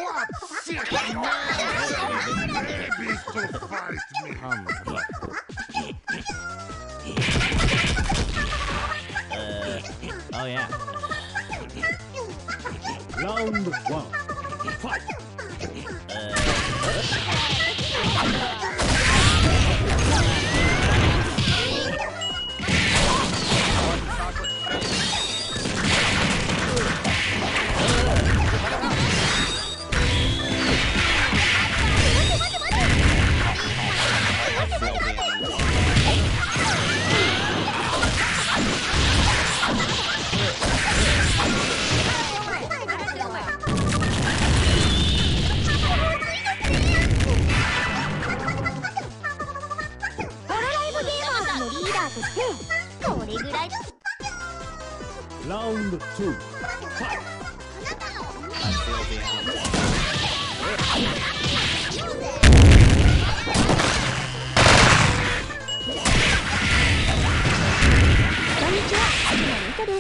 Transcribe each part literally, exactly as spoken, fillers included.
Oh yeah. Round one. Fight. Round two. Fight. I feel the animal. こんにちは、東美香です。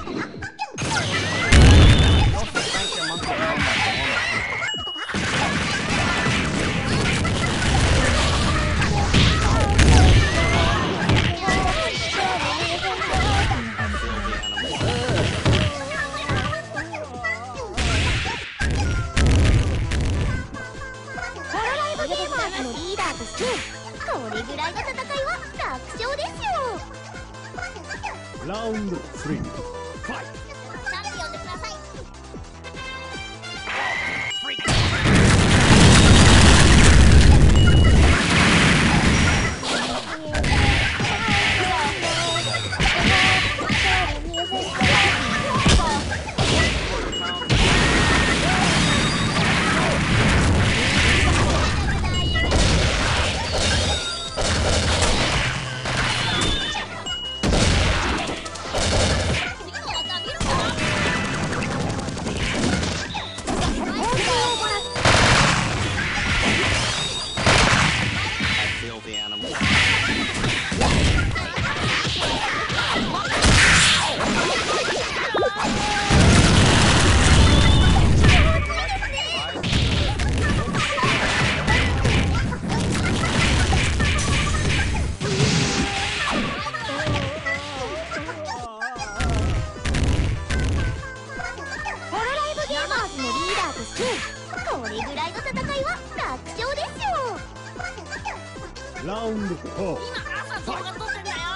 これぐらいの戦いは楽勝ですよ。ラウンドスリー、ファイト。なんて呼んでください。これぐらいの戦いは楽勝ですよ。ラウンドフォー。今朝動画撮ってんだよ。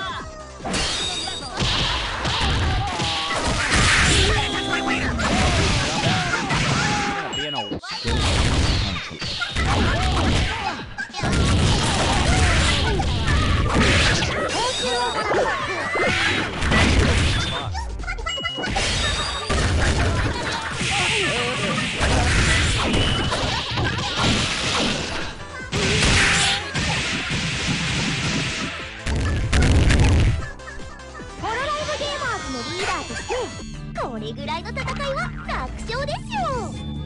これぐらいの戦いは楽勝ですよ。